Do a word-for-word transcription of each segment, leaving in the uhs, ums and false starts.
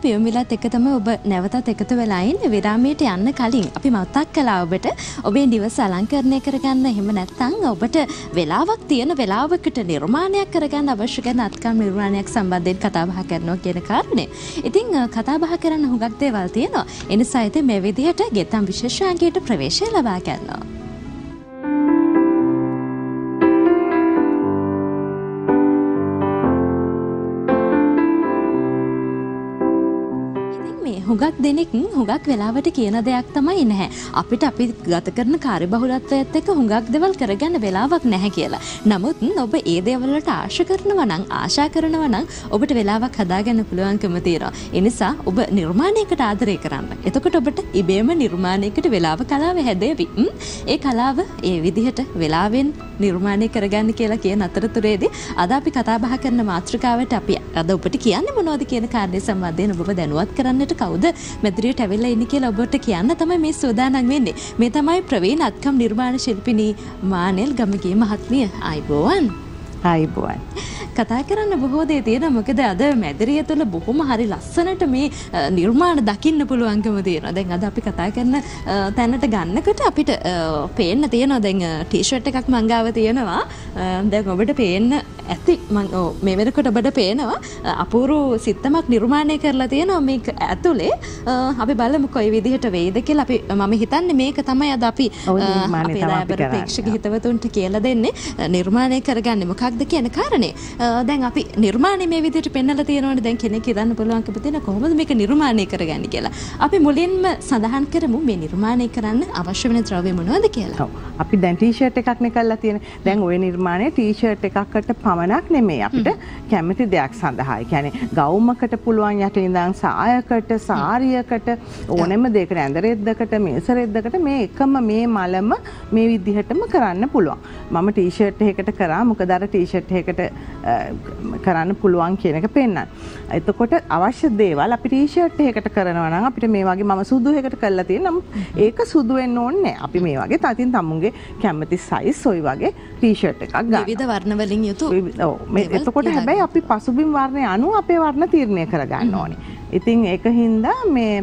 පියුම් විලාත් එක්ක තමයි ඔබ නැවතත් එකතු වෙලා ඉන්නේ. විරාමයට යන්න කලින් අපි මතක් කළා ඔබට ඔබේ නිවස අලංකරණය කරගන්න එහෙම නැත්නම් ඔබට වෙලාවක් තියෙන වෙලාවකට නිර්මාණයක් කරගන්න අවශ්‍ය කරන අත්කම් නිර්මාණයක් සම්බන්ධයෙන් කතා බහ කරනවා කියන කාරණේ. ඉතින් කතා බහ කරන්න හුඟක් දේවල් තියෙනවා. ඒ නිසා ඉතින් මේ විදිහට ගෙතම් විශේෂාංගයට ප්‍රවේශය ලබා ගන්නවා. හුඟක් දෙනෙක් හුඟක් වෙලාවට කියන දෙයක් තමයි නැහැ. අපිට අපි ගත කරන කාර්යබහුලත්වයත් එක්ක හුඟක් දේවල් කරගන්න වෙලාවක් නැහැ කියලා. නමුත් ඔබ ඒ දේවල් වලට ආශා කරනවා නම් ආශා කරනවා නම් ඔබට වෙලාවක් හදාගන්න පුළුවන්කම තියෙනවා. ඒ නිසා ඔබ නිර්මාණයකට ආදරය කරන්න. එතකොට ඔබට ඉබේම නිර්මාණයකට වෙලාව කලාව හැදේවි. ඒ කලාව ඒ විදිහට වෙලාවෙන් නිර්මාණය කරගන්න කියලා කියන අතරතුරේදී අද අපි කතා බහ කරන මාතෘකාවට අපි අද ඔබට කියන්නේ මොනවද කියන කාරණේ සම්බන්ධයෙන් ඔබව දැනුවත් කරන්නට කවුද මෙදිරියට ඇවිල්ලා ඉන්නේ කියලා ඔබට කියන්න තමයි මේ සූදානම් වෙන්නේ. මේ තමයි ප්‍රවීණ අත්කම් නිර්මාණ ශිල්පිනී මානෙල් ගමගේ මහත්මිය. ආයිබෝවන්. ආයිබෝවන්. කතා කරන්න බොහෝ දේ තියෙනවා. මොකද අද මැදිරිය තුළ බොහොම හරි ලස්සනට මේ නිර්මාණ දකින්න පුළුවන්කම තියෙනවා. දැන් අද අපි කතා කරන තැනට ගන්නකොට අපිට පේන්න තියෙනවා දැන් ටී-ෂර්ට් එකක් මං ගාව තියෙනවා. දැන් ඔබට පේන්න ඇති මං මේ වෙනකොට ඔබට පේනවා අපූර්ව සිත්තමක් නිර්මාණය කරලා තියෙනවා මේක ඇතුලේ. අපි බලමු කොයි විදිහට වෙයිද කියලා. අපි මම හිතන්නේ මේක තමයි අද අපි අපේ රාබර් ප්‍රේක්ෂක හිතවතුන්ට කියලා දෙන්නේ නිර්මාණය කරගන්නේ මොකක්ද කියන කාරණේ. දැන් අපි නිර්මාණය මේ විදිහට පෙන්වලා තියෙනවනේ. දැන් කෙනෙක් හිතන්න පුළුවන්කම තියෙන කොහොමද මේක නිර්මාණය කරගන්නේ කියලා. අපි මුලින්ම සඳහන් කරමු මේ නිර්මාණය කරන්න අවශ්‍ය වෙන ද්‍රව්‍ය මොනවද කියලා. ඔව්. අපි දැන් ටී-ෂර්ට් එකක් නේ කරලා තියෙන්නේ. දැන් ওই නිර්මාණය ටී-ෂර්ට් එකකට පමණක් නෙමෙයි. අපිට කැමති දෙයක් සඳහා. ඒ කියන්නේ ගවුමකට පුළුවන් යට ඉඳන් සායකට, සාරියකට ඕනෙම දෙයකට ඇඳ රෙද්දකට, මේස රෙද්දකට මේ එකම මේ මලම මේ විදිහටම කරන්න පුළුවන්. මම ටී-ෂර්ට් එකකට කරා. මොකද අර ටී-ෂර්ට් එකකට කරන්න පුළුවන් කියන එක පෙන්වන්න. එතකොට අවශ්‍ය දේවල් අපි ටී-ෂර්ට් එකකට කරනවා නම් අපිට මේ වගේ මම සුදු එකකට කරලා තියෙනවා. ඒක සුදු වෙන්න ඕනේ නැහැ. අපි මේ වගේ තතින් තමුන්ගේ කැමති සයිස් ඔය වගේ ටී-ෂර්ට් එකක් ගන්නවා. විවිධ වර්ණ වලින් යුතු. ඔව්. මේ එතකොට හැබැයි අපි පසුබිම් වර්ණය අනුව අපේ වර්ණ තීරණය කර ගන්න ඕනේ. ඉතින් ඒකින්ද මේ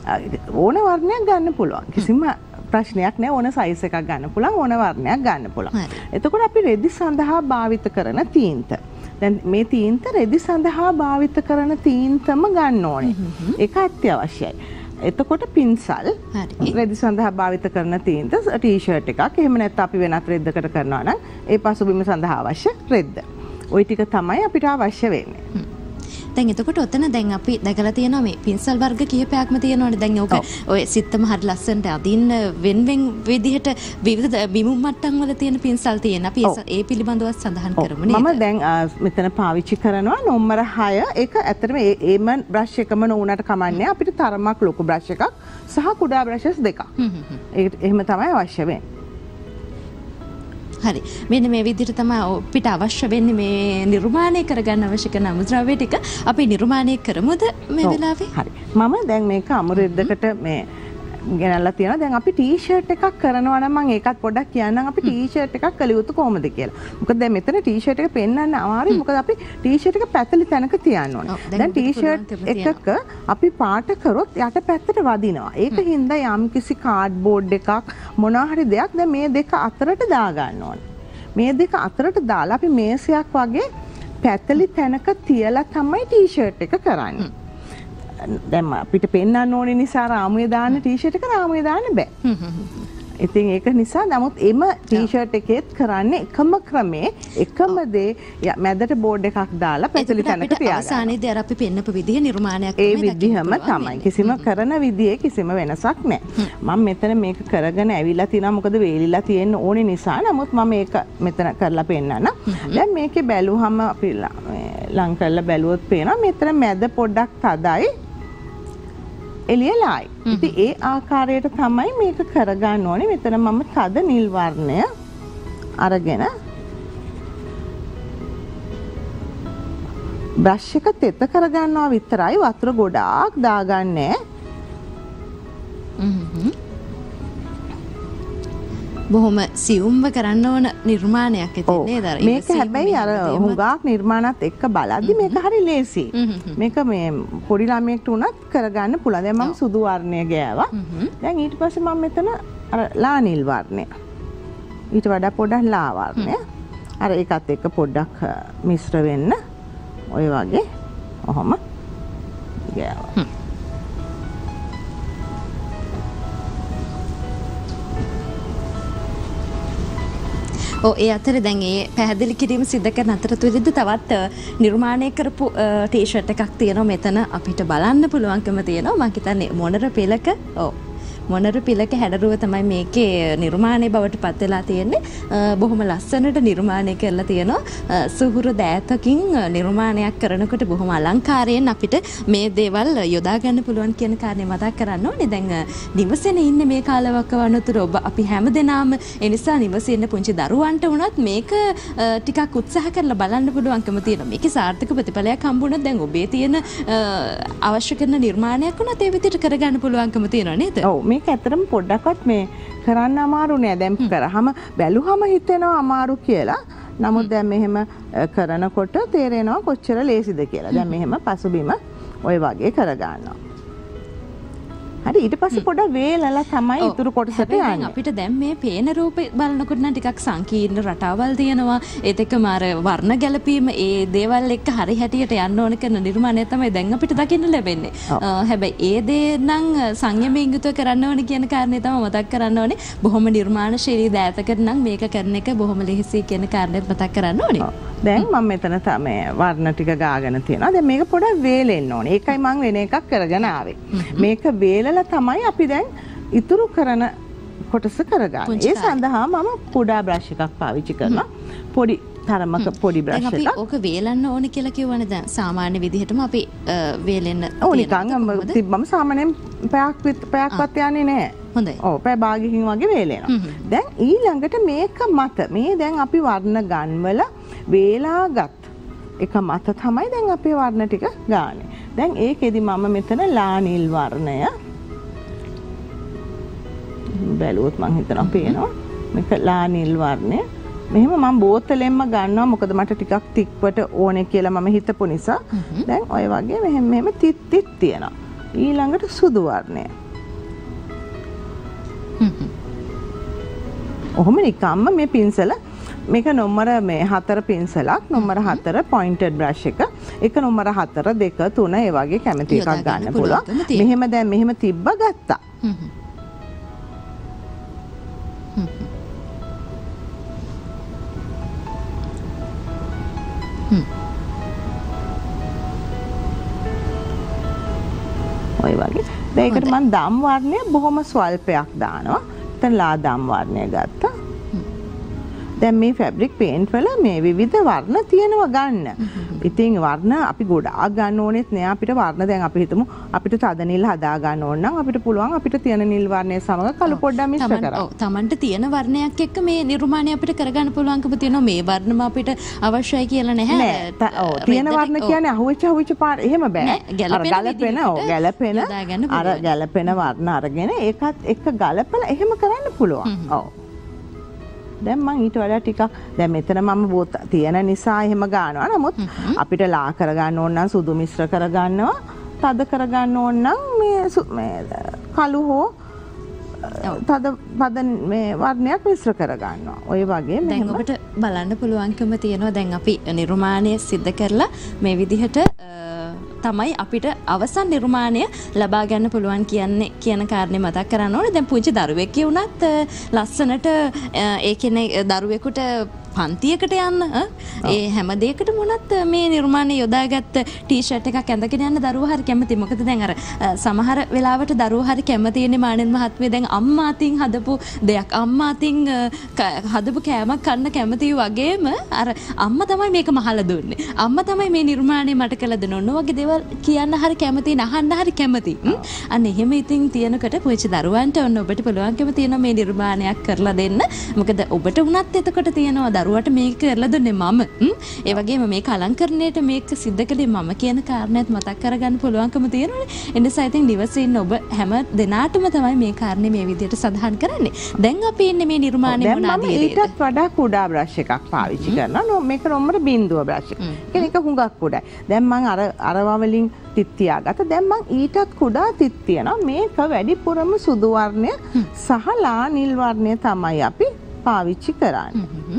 ඕන වර්ණයක් ගන්න පුළුවන්. කිසිම ප්‍රශ්නයක් නෑ. ඕන සයිස් එකක් ගන්න පුළුවන්, ඕන වර්ණයක් ගන්න පුළුවන්. එතකොට අපි රෙදි සඳහා භාවිත කරන තීන්ත. දැන් මේ තීන්ත රෙදි සඳහා භාවිත කරන තීන්තම ගන්න ඕනේ. ඒක අත්‍යවශ්‍යයි. එතකොට පින්සල් රෙදි සඳහා භාවිත කරන තීන්ත ටී-ෂර්ට් එකක්. එහෙම නැත්නම් අපි වෙනත් රෙද්දකට කරනවා නම් ඒ පසුබිම සඳහා අවශ්‍ය රෙද්ද. ওই ටික තමයි අපිට අවශ්‍ය වෙන්නේ. දැන් එතකොට ඔතන දැන් අපි දැකලා තියෙනවා මේ පින්සල් වර්ග කිහිපයක්ම තියෙනවනේ. දැන් ඔක ඔය සිත්තම හරි ලස්සනට අදින්න වෙන වෙන විදිහට විවිධ බිමුම් මට්ටම් වල තියෙන පින්සල් තියෙන. අපි ඒ පිළිබඳව සඳහන් කරමු නේද? මම දැන් මෙතන පාවිච්චි කරනවා නම්බර හය. ඒක ඇත්තටම ඒ ඒම බ්‍රෂ් එකම නොවුනට කමන්නේ. අපිට තරමක් ලොකු බ්‍රෂ් එකක් සහ කුඩා බ්‍රෂස් දෙකක්. ඒක එහෙම තමයි අවශ්‍ය වෙන්නේ. හරි. මෙන්න මේ විදිහට තමයි අපිට අවශ්‍ය වෙන්නේ මේ නිර්මාණය කරගන්න අවශ්‍ය කරන අමුද්‍රව්‍ය ටික. අපි නිර්මාණය කරමුද මේ වෙලාවේ? හරි. මම දැන් මේක අමුරෙද්දකට මේ ගෙනල්ලා තියෙනවා. දැන් අපි ටී-ෂර්ට් එකක් කරනවා නම් මම ඒකත් පොඩ්ඩක් කියන්නම් අපි ටී-ෂර්ට් එකක් කළ යුතු කොහොමද කියලා. මොකද දැන් මෙතන ටී-ෂර්ට් එක පෙන්වන්න අමාරුයි. මොකද අපි ටී-ෂර්ට් එක පැතලි තැනක තියන්න ඕනේ. දැන් ටී-ෂර්ට් එකක අපි පාට කරොත් යට පැත්තට වදිනවා. ඒක හින්දා යම්කිසි කාඩ්බෝඩ් එකක් මොනවා හරි දෙයක් දැන් මේ දෙක අතරට දා ගන්න ඕනේ. මේ දෙක අතරට දාලා අපි මේසයක් වගේ පැතලි තැනක තියලා තමයි ටී-ෂර්ට් එක කරන්නේ. දැන් අපිට පෙන්වන්න ඕනේ නිසා රාමුවේ දාන්න ටී-ෂර්ට් එක රාමුවේ දාන්න බෑ. ඉතින් ඒක නිසා නමුත් එම ටී-ෂර්ට් එකේත් කරන්නේ එකම ක්‍රමේ එකම දේ මැදට බෝඩ් එකක් දාලා පැතලි තැනක තියාගන්න. අවසානයේදී අර අපි පෙන්නපු විදිහ නිර්මාණයක් ඒ විදිහම තමයි. කිසිම කරන විදිහේ කිසිම වෙනසක් නැහැ. මම මෙතන මේක කරගෙන ඇවිල්ලා තිනවා මොකද වේලිලා තියෙන්න ඕනේ නිසා. නමුත් මම මේක මෙතන කරලා පෙන්නන්න. දැන් මේකේ බැලුවම අපි ලං කරලා බැලුවොත් පේනවා මෙතන මැද පොඩ්ඩක් තදයි එළියලයි. ඉතින් ඒ ආකාරයට තමයි මේක කරගන්න ඕනේ. මෙතන මම තද නිල් වර්ණය අරගෙන බ්‍රෂ් එක තෙත කරගන්නවා විතරයි. වතුර ගොඩාක් දාගන්නේ. බොහොම සියුම්ව කරන්න ඕන නිර්මාණයක් ඉතින් නේද? මේක හැබැයි අර හුඟක් නිර්මාණات එක්ක බලද්දි මේක හරි ලේසි. මේක මේ පොඩි ළමයෙක්ට උනත් කරගන්න පුළුවන්. දැන් මම සුදු වර්ණය ගෑවා. දැන් ඊට පස්සේ මම මෙතන අර ලා නිල් වර්ණය. ඊට වඩා පොඩක් ලා වර්ණය. අර ඒකත් එක්ක පොඩ්ඩක් මිශ්‍ර වෙන්න ඔය වගේ ඔහොම ගෑවා. ඔව් ඒ අතරේ දැන් ඒ පැහැදිලි කිරීම සිදු කරන අතරතුරදී තවත් නිර්මාණය කරපු ටී-ෂර්ට් එකක් තියෙනවා මෙතන අපිට බලන්න පුළුවන්කම තියෙනවා මම හිතන්නේ මොනර පිලක ඔව් මොනර පිලක හැඩරුව තමයි මේකේ නිර්මාණය බවට පත් වෙලා තියෙන්නේ බොහොම ලස්සනට නිර්මාණය කරලා තියෙනවා සුහුරු දෑතකින් නිර්මාණයක් කරනකොට බොහොම අලංකාරයෙන් අපිට මේ දේවල් යොදා ගන්න පුළුවන් කියන කාරණේ මතක් කරන්න ඕනේ දැන් නිවසේන ඉන්නේ මේ කාලවකවනතුර ඔබ අපි හැමදෙනාම ඒ නිසා නිවසේ ඉන්න පුංචි දරුවන්ට වුණත් මේක ටිකක් උත්සාහ කරලා බලන්න පුළුවන්කම තියෙනවා මේකේ සාර්ථක ප්‍රතිඵලයක් හම්බුණොත් දැන් ඔබේ තියෙන අවශ්‍ය කරන නිර්මාණයක් වුණත් ඒ විදිහට කරගන්න පුළුවන්කම තියෙනවා නේද ඔව් මේක ඇත්තටම පොඩ්ඩක්වත් මේ කරන්න අමාරු නෑ දැන් කරාම බැලුවම හිතෙනවා අමාරු කියලා. නමුත් දැන් මෙහෙම කරනකොට තේරෙනවා කොච්චර ලේසිද කියලා. දැන් මෙහෙම පසුබිම ওই වගේ කරගන්නවා. හරි ඊට පස්සේ පොඩ්ඩක් වේලලා තමයි ඉතුරු කොටසට යන්නේ. අපිට දැන් මේ පේන රූපේ බලනකොට නම් ටිකක් සංකීර්ණ රටාවල් තියෙනවා. ඒත් එක්කම අර වර්ණ ගැලපීම ඒ දේවල් එක්ක හරි හැටියට යන්න ඕන කරන නිර්මාණය තමයි දැන් අපිට දකින්න ලැබෙන්නේ. හැබැයි ඒ දේ නම් සංයමයෙන් යුතුව කරන්න ඕනේ කියන කාරණේ තමයි මතක් කරන්න ඕනේ. බොහොම නිර්මාණශීලී දෑතකට නම් මේක කරන එක බොහොම ලෙහෙසි කියන කාරණේත් මතක් කරන්න ඕනේ. දැන් මම මෙතන තමයි වර්ණ ටික ගාගෙන තියෙනවා. දැන් මේක පොඩක් වේලෙන්න ඕනේ. ඒකයි මම වෙන එකක් කරගෙන ආවේ. මේක වේලලා තමයි අපි දැන් ඉතුරු කරන කොටස කරගන්නේ. ඒ සඳහා මම කුඩා බ්‍රෂ් එකක් පාවිච්චි කරනවා. පොඩි තරමක පොඩි බ්‍රෂ් එකක්. අපි ඕක වේලන්න ඕනේ කියලා කියවනේ දැන් සාමාන්‍ය විදිහටම අපි වේලෙන්න ඕ නිකන් තිබ්බම සාමාන්‍යයෙන් පැයක් පැයක්වත් යන්නේ නැහැ. හොඳයි. ඔව් පැය භාගයකින් වගේ වේලෙනවා. දැන් ඊළඟට මේක මත මේ දැන් අපි වර්ණ ගන්වල වේලාගත් එක මත තමයි දැන් අපේ වර්ණ ටික ගානේ. දැන් ඒකෙදි මම මෙතන ලා නිල් වර්ණය බැලුවොත් මං හිතනවා පේනවා. මේක ලා නිල් වර්ණය. මෙහෙම මම බෝතලෙන්ම ගන්නවා මොකද මට ටිකක් තික්වට ඕනේ කියලා මම හිතපු නිසා. දැන් ඔය වගේ මෙහෙම මෙහෙම තිත් තිත් තියෙනවා. ඊළඟට සුදු වර්ණය. ඔහොම නිකම්ම මේ පින්සල මේක නොම්බර මේ හතර පින්සලක් නොම්බර හතර පොයින්ටඩ් බ්‍රෂ් එක එක නොම්බර හතර දෙක තුන ඒ වගේ කැමති එකක් ගන්න පුළුවන්. මෙහෙම දැන් මෙහෙම තිබ්බ ගත්තා. ඔය වගේ. දැන් ඒකට මම දම් වර්ණය බොහොම ස්වල්පයක් දානවා. දැන් ලා දම් වර්ණය ගත්තා. දැන් මේ ෆැබ්‍රික් පේන්ට් වල මේ විවිධ වර්ණ තියෙනවා ගන්න. ඉතින් වර්ණ අපි ගොඩාක් ගන්න ඕනෙත් නෑ අපිට වර්ණ දැන් අපි හිතමු අපිට තද නිල් හදා ගන්න ඕන නම් අපිට පුළුවන් අපිට තියෙන නිල් වර්ණය සමග කළු පොඩ්ඩක් මිශ්‍ර කරන්න. ඔව් තමන්ට තියෙන වර්ණයක් එක්ක මේ නිර්මාණය අපිට කරගන්න පුළුවන්කම තියෙනවා මේ වර්ණම අපිට අවශ්‍යයි කියලා නැහැ. නෑ. ඔව් තියෙන වර්ණ කියන්නේ අහුවෙච්ච අහුවෙච්ච පාට එහෙම බෑ. අර ගැලපෙන ඔව් ගැලපෙන අර ගැලපෙන වර්ණ අරගෙන ඒකත් එක්ක ගලපලා එහෙම කරන්න පුළුවන්. ඔව්. දැන් මම ඊට වඩා ටිකක් දැන් මෙතන මම බෝත තියෙන නිසා එහෙම ගන්නවා. නමුත් අපිට ලා කරගන්න ඕන නම් සුදු මිශ්‍ර කරගන්නවා. තද කරගන්න ඕන නම් මේ මේ කළු හෝ තද පද මේ වර්ණයක් මිශ්‍ර කරගන්නවා. ඔය වගේ දැන් ඔබට බලන්න පුළුවන්කම තියෙනවා දැන් අපි නිර්මාණය සිද්ධ කරලා මේ විදිහට තමයි අපිට අවසන් නිර්මාණය ලබා ගන්න පුළුවන් කියන්නේ කියන කාරණේ මතක් කරන්න ඕනේ. දැන් පුංචි දරුවෙක් වුණත් ලස්සනට ඒ කියන්නේ දරුවෙකුට පන්තියකට යන්න ඒ හැම දෙයකටම උනත් මේ නිර්මාණය යොදාගත්ත ටී-ෂර්ට් එකක් ඇඳගෙන යන්න දරුවෝ හරි කැමති. මොකද දැන් අර සමහර වෙලාවට දරුවෝ හරි කැමති ඉන්නේ මානෙන් මහත්මිය දැන් අම්මා අතින් හදපු දෙයක් අම්මා අතින් හදපු කෑමක් කන්න කැමති වගේම අර අම්මා තමයි මේක මහලා දුන්නේ. අම්මා තමයි මේ නිර්මාණය මට කළ දුන්නේ. ඔන්න වගේ දේවල් කියන්න හරි කැමති නහන්න හරි කැමති. අන්න එහෙම ඉතින් තියනකොට පුංචි දරුවන්ට ඔන්න ඔබට පුළුවන්කම තියෙනවා මේ නිර්මාණයක් කරලා දෙන්න. මොකද ඔබට උනත් එතකොට තියෙනවා දරුවට මේක කරලා දුන්නේ මම. ඒ වගේම මේ අලංකරණයට මේක සිද්ධ කළේ මම කියන කාරණේත් මතක් කරගන්න පුළුවන්කම තියෙනවානේ. ඒ නිසා ඉතින් නිවසේ ඉන්න ඔබ හැම දෙනාටම තමයි මේ කාරණේ මේ විදිහට සඳහන් කරන්නේ. දැන් අපි ඉන්නේ මේ නිර්මාණය මොනවාද? ඊටත් වඩා කුඩා බ්‍රෂ් එකක් පාවිච්චි කරනවා. මේක නොම්බර බිංදුව බ්‍රෂ් එක. ඒක හුඟක් කුඩායි. දැන් මම අර අරවා වලින් තිත් තියාගත්ත. දැන් මම ඊටත් කුඩා තිත් තියනවා. මේක වැඩිපුරම සුදු වර්ණය සහ ලා නිල් වර්ණය තමයි අපි පාවිච්චි කරන්නේ.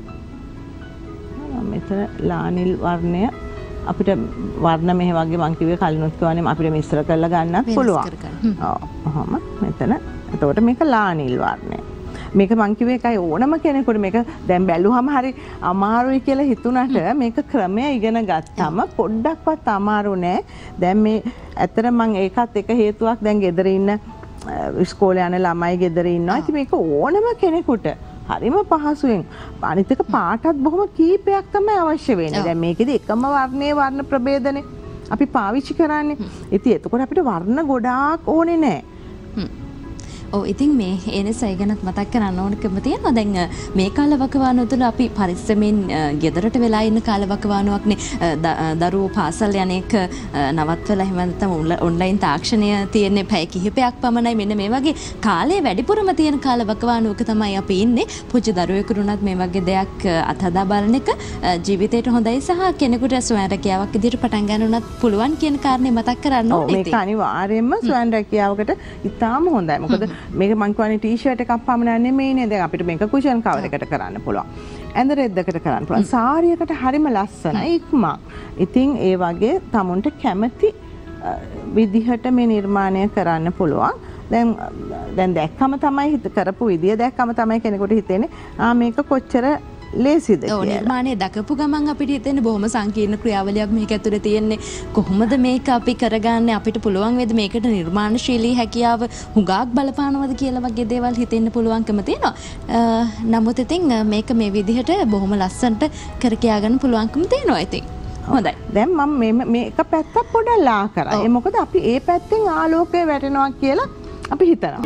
මෙතන ලා නිල් වර්ණය අපිට වර්ණ මෙහෙ වගේ මං කිව්වේ කලිනුත් කියවනේ අපිට මිශ්‍ර කරලා ගන්නත් පුළුවන්. ඔව්. ඔහොම මෙතන. එතකොට මේක ලා නිල් වර්ණය. මේක මං කිව්වේ එකයි ඕනම කෙනෙකුට මේක දැන් බැලුවම හරි අමාරුයි කියලා හිතුණට මේක ක්‍රමය ඉගෙන ගත්තම පොඩ්ඩක්වත් අමාරු නෑ. දැන් මේ ඇත්තට මං ඒකත් එක හේතුවක් දැන් ගෙදර ඉන්න ඉස්කෝලේ යන ළමයි ගෙදර ඉන්නවා. ඉතින් මේක ඕනම කෙනෙකුට හරිම පහසුවෙන් අනිත් එක පාටත් බොහොම කීපයක් තමයි අවශ්‍ය වෙන්නේ. දැන් මේකෙදි එකම වර්ණයේ වර්ණ ප්‍රභේදනේ අපි පාවිච්චි කරන්නේ. ඉතින් එතකොට අපිට වර්ණ ගොඩාක් ඕනේ නෑ. ඔව් ඉතින් මේ ඒ නිසා ගැනත් මතක් කරන්න ඕනකම තියෙනවා. දැන් මේ කාලවකවානුව තුළ අපි පරිස්සමෙන් ගෙදරට වෙලා ඉන්න කාලවකවානුවක්නේ දරුවෝ පාසල් යන එක නවත්වලා එහෙම නැත්නම් ඔන්ලයින් තාක්ෂණය තියෙන්නේ පැය කිහිපයක් පමණයි. මෙන්න මේ වගේ කාලේ වැඩිපුරම තියෙන කාලවකවානුවක තමයි අපි ඉන්නේ. පුංචි දරුවෙකුට උනත් මේ වගේ දෙයක් අත්හදා බලන එක ජීවිතේට හොඳයි සහ කෙනෙකුට ස්වයං රැකියාවක් විදිහට පටන් ගන්න උනත් පුළුවන් කියන කාරණේ මතක් කරන්න ඕනේ. මේක අනිවාර්යයෙන්ම ස්වයං රැකියාවකට ඉතාම හොඳයි. මොකද මේක මං කියන්නේ ටී-ෂර්ට් එකක් පමණ නෙමෙයිනේ. දැන් අපිට මේක කුෂන් කවර් එකට කරන්න පුළුවන්. ඇඳ රෙද්දකට කරන්න පුළුවන්. සාරියකට හරිම ලස්සනයි ඉක්මන්. ඉතින් ඒ වගේ තමුන්ට කැමති විදිහට මේ නිර්මාණය කරන්න පුළුවන්. දැන් දැන් දැක්කම තමයි හිත කරපු විදිය දැක්කම තමයි කෙනෙකුට හිතෙන්නේ ආ මේක කොච්චර ලේසිද කියලා. ඔව් නිර්මාණය දකපු ගමන් අපිට හිතෙන්නේ බොහොම සංකීර්ණ ක්‍රියාවලියක් මේක ඇතුලේ තියෙන්නේ. කොහොමද මේක අපි කරගන්නේ? අපිට පුළුවන් වේද මේකට නිර්මාණශීලී හැකියාව හුඟක් බලපානවද කියලා වගේ දේවල් හිතෙන්න පුළුවන්කම තියෙනවා. නමුත් ඉතින් මේක මේ විදිහට බොහොම ලස්සනට කර කියා ගන්න පුළුවන්කම තියෙනවා ඉතින්. හොඳයි. දැන් මම මේ මේක පැත්තක් පොඩ්ඩක් ලා කරා. ඒ මොකද අපි ඒ පැත්තෙන් ආලෝකය වැටෙනවා කියලා අපි හිතනවා.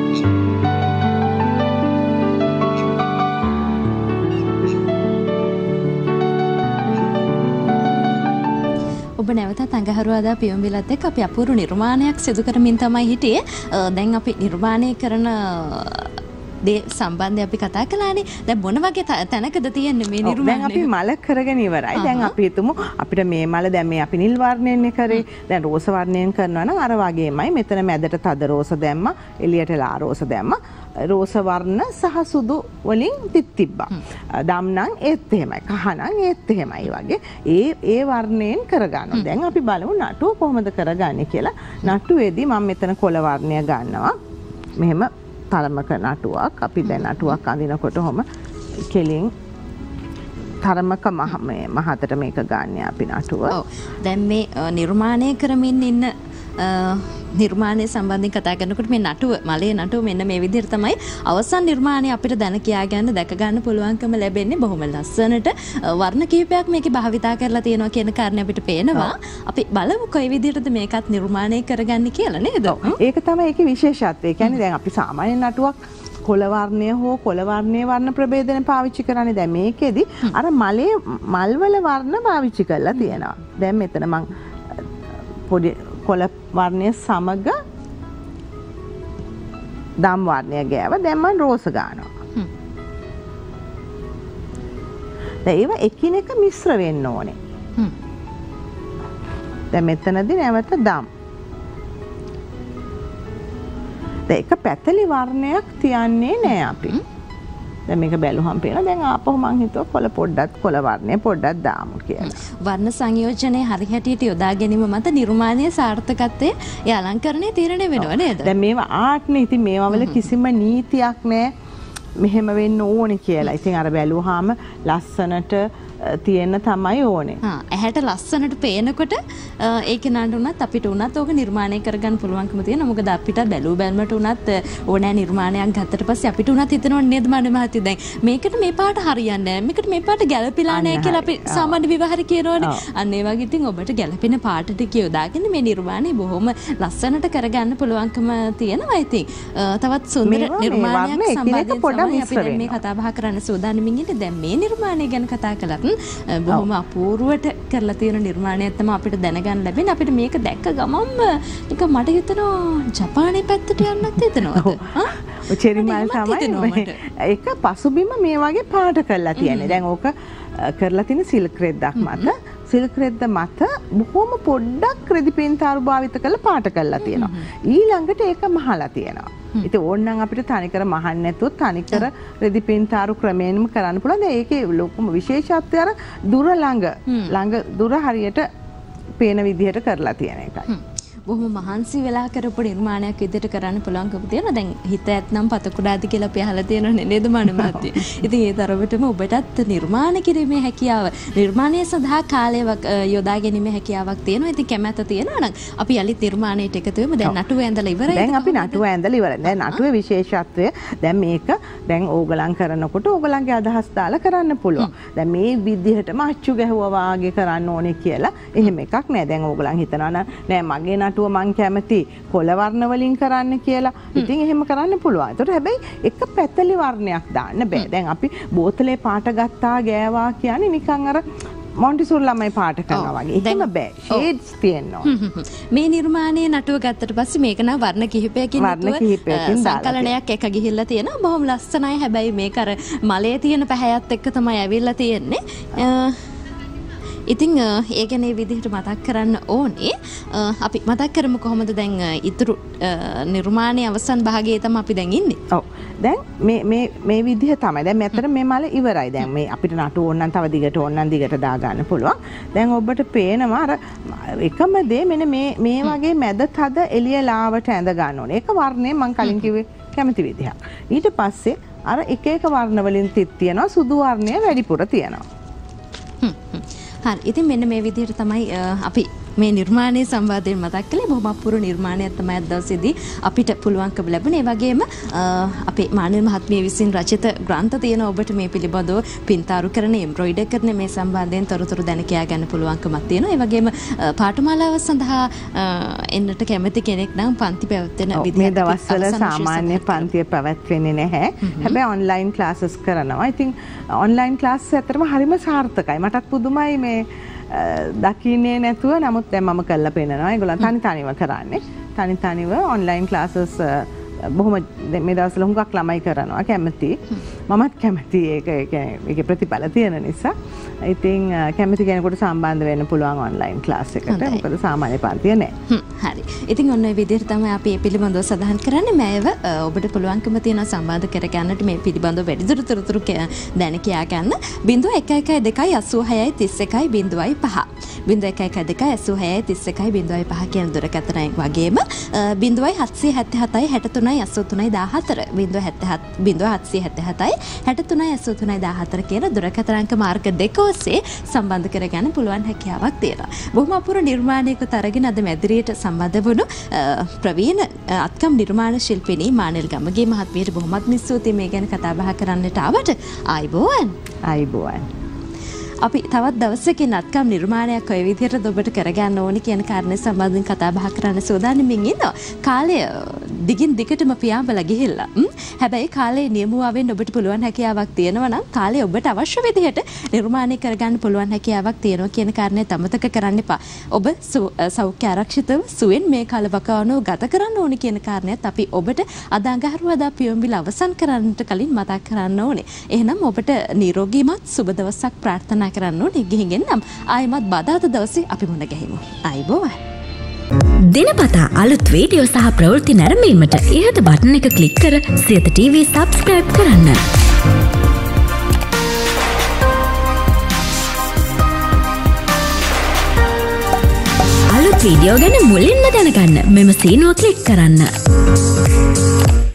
ඔබ නැවතත් අඟහරුවාදා පියුම් විලත් එක්ක අපි අපූර්ව නිර්මාණයක් සිදු කරමින් තමයි හිටියේ. දැන් අපි නිර්මාණය කරන දේ සම්බන්ධයෙන් අපි කතා කළානේ. දැන් මොන වගේ තැනකද තියෙන්නේ මේ නිර්මාණය? දැන් අපි මල කරගෙන ඉවරයි. දැන් අපි හිතමු අපිට මේ මල දැන් මේ අපි නිල් වර්ණයෙන්නේ කරේ. දැන් රෝස වර්ණයෙන් කරනවා නම් අර වගේමයි. මෙතන මැදට තද රෝස දැම්මා, එළියට ලා රෝස දැම්මා. රෝස වර්ණ සහ සුදු වලින් තිත් තිබ්බා. දම් නම් ඒත් එහෙමයි. කහ නම් ඒත් එහෙමයි වගේ. ඒ ඒ වර්ණයෙන් කරගන්නවා. දැන් අපි බලමු නටුව කොහොමද කරගන්නේ කියලා. නටුවේදී මම මෙතන කොළ වර්ණය ගන්නවා. මෙහෙම තරමක නටුවක් අපි දැන් නටුවක් අඳිනකොට ඔහොම කෙලින් තරමක මහ මේ මහතට මේක ගන්න අපි නටුව. ඔව්. දැන් මේ නිර්මාණය කරමින් ඉන්න නිර්මාණය සම්බන්ධයෙන් කතා කරනකොට මේ නටුව මලේ නටුව මෙන්න මේ විදිහට තමයි අවසන් නිර්මාණය අපිට දැන කියා ගන්න දැක ගන්න පුළුවන්කම ලැබෙන්නේ. බොහොම ලස්සනට වර්ණ කීපයක් මේකේ භාවිතා කරලා තියෙනවා කියන කාරණේ අපිට පේනවා. අපි බලමු කොයි විදිහටද මේකත් නිර්මාණය කරගන්නේ කියලා නේද? ඒක තමයි ඒකේ විශේෂත්වය. ඒ කියන්නේ දැන් අපි සාමාන්‍ය නටුවක් කොළ වර්ණය හෝ කොළ වර්ණයේ වර්ණ ප්‍රභේදන පාවිච්චි කරන්නේ. දැන් මේකෙදි අර මලේ මල් වල වර්ණ පාවිච්චි කරලා තියෙනවා. දැන් මෙතන මං පොඩි කොළ වර්ණය සමග දම් වර්ණය ගෑව. දැන් මම රෝස ගන්නවා. දැන් ඒව එකිනෙක මිශ්‍ර වෙන්න ඕනේ. දැන් මෙතනදී නැවත දම්. දැන් එක පැතලි වර්ණයක් තියන්නේ නෑ අපි. දැන් මේක බැලුවම පේනවා. දැන් ආපහු මං හිතුවා කොළ පොඩ්ඩක් කොළ වර්ණය පොඩ්ඩක් දාමු කියලා. වර්ණ සංයෝජනයේ හරි හැටියට යොදා ගැනීම මත නිර්මාණයේ සාර්ථකත්වය ඒ අලංකරණය තීරණය වෙනවා නේද? දැන් මේවා ආර්ට්නේ. ඉතින් මේවා වල කිසිම නීතියක් නෑ. මෙහෙම වෙන්න ඕනේ කියලා. ඉතින් අර බැලුවාම ලස්සනට තියෙන්න තමයි ඕනේ. ඇහැට ලස්සනට පේනකොට ඒක නට උනත් අපිට උනත් ඕක නිර්මාණය කරගන්න පුළුවන්කම තියෙනවා. මොකද අපිට බැලූ බැලමට උනත් ඕනෑ නිර්මාණයක් ගත්තට පස්සේ අපිට උනත් හිතෙනව නේද මන්නේ මහත්තයෝ දැන් මේකට මේ පාට හරියන්නේ නැහැ. මේකට මේ පාට ගැළපෙලා නැහැ කියලා අපි සාමාන්‍ය විවහාර කියනවනේ. අන්න ඒ වගේ ඉතින් ඔබට ගැළපෙන පාට ටික යොදාගෙන මේ නිර්මාණය බොහොම ලස්සනට කරගන්න පුළුවන්කම තියෙනවා. ඉතින් තවත් සුන්දර නිර්මාණයක් සම්බන්ධයෙන් තමයි අපි මේ කතා බහ කරන්න සූදානම්ින් ඉන්නේ. දැන් මේ නිර්මාණය ගැන කතා කළත් බොහොම අපූර්වට කරලා තියෙන නිර්මාණයක් තමයි අපිට දැනගන්න ලැබෙන්නේ. අපිට මේක දැක්ක ගමන්ම නිකන් මට හිතෙනවා ජපානයේ පැත්තට යන්නත් හිතෙනවා. ඔය චෙරි මල් තමයි ඒක පසුබිම මේ වගේ පාට කරලා තියෙන්නේ. දැන් ඕක කරලා තියෙන සිල්ක් රෙද්දක් මත සිල්ක් රෙද්ද මත බොහොම පොඩ්ඩක් රෙදි පින්තාරු භාවිත කරලා පාට කරලා තියෙනවා. ඊළඟට ඒක මහලා තියෙනවා. ඉතින් ඕනනම් අපිට තනිකර මහන්න නැතුව තනිකර රෙදි පින්තාරු ක්‍රමයෙන්ම කරන්න පුළුවන්. දැන් ඒකේ ලොකුම විශේෂත්වය අර දුර ළඟ ළඟ දුර හරියට පේන විදිහට කරලා තියෙන එකයි. බොහොම මහන්සි වෙලා කරපු නිර්මාණයක් විදිහට කරන්න පුළුවන්කම තියෙනවා. දැන් හිත ඇත්නම් පත කුඩාති කියලා අපි අහලා තියෙනවනේ නේද මන මහත්තයා. ඉතින් ඒ තරමටම ඔබටත් නිර්මාණ කිරීමේ හැකියාව නිර්මාණය සඳහා කාලය යොදා ගැනීමේ හැකියාවක් තියෙනවා. ඉතින් කැමැත්ත තියෙනවා නම් අපි යලිත් නිර්මාණයට එකතු වෙමු. දැන් නටුව ඇඳලා ඉවරයි. දැන් අපි නටුව ඇඳලා ඉවරයි. දැන් නටුවේ විශේෂත්වය දැන් මේක දැන් ඕගලන් කරනකොට ඕගලන්ගේ අදහස් දාලා කරන්න පුළුවන්. දැන් මේ විදිහටම අච්චු ගැහුවා වාගේ කරන්න ඕනේ කියලා එහෙම එකක් නෑ. දැන් ඕගලන් හිතනවා නෑ මගේ නටුව මං කැමති කොළ වර්ණ වලින් කරන්න කියලා. ඉතින් එහෙම කරන්න පුළුවන්. ඒතකොට හැබැයි එක පැතලි වර්ණයක් දාන්න බෑ. දැන් අපි බෝතලේ පාට ගත්තා ගෑවා කියන්නේ නිකන් අර මොන්ටිසෝරි ළමයි පාට කරනවා වගේ. එහෙම බෑ. ෂේඩ්ස් තියෙනවා. මේ නිර්මාණයේ නටුව ගත්තට පස්සේ මේක නම් වර්ණ කිහිපයකින් වර්ණ කිහිපයකින් සංකලනයක් එක ගිහිල්ලා තියෙනවා. බොහොම ලස්සනයි. හැබැයි මේක අර මලේ තියෙන පැහැයත් එක්ක තමයි ඇවිල්ලා තියෙන්නේ. ඉතින් ඒ ගැන මේ විදිහට මතක් කරන්න ඕනේ. අපි මතක් කරමු කොහොමද දැන් ඉතුරු නිර්මාණයේ අවසන් භාගයේ තමයි අපි දැන් ඉන්නේ. ඔව්. දැන් මේ මේ මේ විදිහ තමයි. දැන් මෙතන මේ මල ඉවරයි. දැන් මේ අපිට නටු ඕන නම් තව දිගට ඕන නම් දිගට දා ගන්න පුළුවන්. දැන් ඔබට පේනවා අර එකම දේ මෙන්න මේ මේ වගේ මැද තද එළිය ලාවට ඇඳ ගන්න ඕනේ. ඒක වර්ණය මම කලින් කිව්වේ කැමති විදිහක්. ඊට පස්සේ අර එක එක වර්ණ වලින් තිත් තියෙනවා. සුදු වර්ණය වැඩිපුර තියෙනවා. හරි. ඉතින් මෙන්න මේ විදිහට තමයි අපි මේ නිර්මාණයේ සම්බන්ධයෙන් මතක් කළේ. බොහොම අපූර්ව නිර්මාණයක් තමයි අද දවසේදී අපිට පුළුවන්කම ලැබුණේ. ඒ වගේම අපේ මානව මහත්මිය විසින් රචිත ග්‍රන්ථ තියෙන ඔබට මේ පිළිබඳව පින්තාරු කරන එම්බ්‍රොයිඩර් කරන මේ සම්බන්ධයෙන් තොරතුරු දැන කියා ගන්න පුළුවන්කමක් තියෙනවා. ඒ වගේම පාඨමාලාව සඳහා එන්නට කැමති කෙනෙක් නම් පන්ති පැවැත්වෙන විදිහට මේ දවස්වල සාමාන්‍ය පන්තිය පැවැත්වෙන්නේ නැහැ. හැබැයි ඔන්ලයින් ක්ලාසස් කරනවා. ඉතින් ඔන්ලයින් ක්ලාස් ඇත්තටම හරිම සාර්ථකයි. මටත් පුදුමයි මේ දකින්නේ නැතුව. නමුත් දැන් මම කරලා පෙන්නනවා. ඒගොල්ලන් තනි තනිව කරන්නේ. තනි තනිව ඔන්ලයින් ක්ලාසස් බොහොම මේ දවස්වල හුඟක් ළමයි කරනවා. කැමති. මමත් කැමති. ඒක ඒකේ ප්‍රතිඵල තියෙන නිසා. ඉතින් කැමති කෙනෙකුට සම්බන්ධ වෙන්න පුළුවන් ඔන්ලයින් ක්ලාස් එකට. මොකද සාමාන්‍ය පන්තිය නෑ. හරි. ඉතින් ඔන්න ඔය විදිහට තමයි අපි මේ පිළිබඳව සඳහන් කරන්නේ. මේව ඔබට පුළුවන්කම තියෙන සම්බන්ධ කර ගන්නට මේ පිළිබඳව වැඩිදුර තොරතුරු දැන කියා ගන්න. බිංදුව එක එකයි දෙකයි අසූ හයයි තිස් එකයි බිංදුවයි පහ. බිංදුව එක එකයි දෙකයි අසූ හයයි තිස් එකයි බිංදුවයි පහ කියන දුරකථනය වගේම බිංදුවයි හත්සිය හැත්තෑ හතයි හැට තුනයි අසූ තුනයි දාහතර බිංදුව හැත්තෑ හත බිංදුව හත්සිය හැත්තෑ හතයි හැට තුනයි අසූ තුනයි දාහතර කියන දුරකථන අංක මාර්ග දෙක ඔස්සේ සම්බන්ධ කරගන්න පුළුවන් හැකියාවක් තියෙනවා. බොහොම අපූර්ව නිර්මාණයකට අරගෙන අද මැදිරියට සම්බන්ධ වුණු ප්‍රවීණ අත්කම් නිර්මාණ ශිල්පිනී මානෙල් ගමගේ මහත්මියට බොහොමත් ස්තුතියි මේ ගැන කතා බහ කරන්නට ආවට. ආයිබෝවන්. ආයිබෝවන්. අපි තවත් දවසකින් අත්කම් නිර්මාණයක් ඔය විදිහට ඔබට කරගන්න ඕනේ කියන කාරණේ සම්බන්ධයෙන් කතා බහ කරන්න සූදානම්ින් ඉන්නවා. කාලය දිගින් දිගටම පියාඹලා ගිහිල්ලා. හැබැයි කාලේ නියමුවාවෙන් ඔබට පුළුවන් හැකියාවක් තියෙනවා නම් කාලේ ඔබට අවශ්‍ය විදිහට නිර්මාණය කරගන්න පුළුවන් හැකියාවක් තියෙනවා කියන කාරණේ අමතක කරන්න එපා. ඔබ සෞඛ්‍ය ආරක්ෂිතව සුවෙන් මේ කාලවකවානුව ගත කරන්න ඕනේ කියන කාරණේත් අපි ඔබට අද අඟහරුවාදා පියුම් විල අවසන් කරන්නට කලින් මතක් කරන්න ඕනේ. එහෙනම් ඔබට නිරෝගීමත් සුබ දවසක් ප්‍රාර්ථනා කරන්න ඕනේ. ගිහින් එන්නම් ආයෙමත් බදාදා දවසේ අපි මුණ ගැහිමු. ආයිබෝවන්. දිනපතා අලුත් වීඩියෝ සහ ප්‍රවෘත්ති නැරඹීමට ඉහත බටන් එක ක්ලික් කර සියත ටීවී සබ්ස්ක්‍රයිබ් කරන්න. අලුත් වීඩියෝ ගැන මුලින්ම දැනගන්න මෙම සීනුව ක්ලික් කරන්න.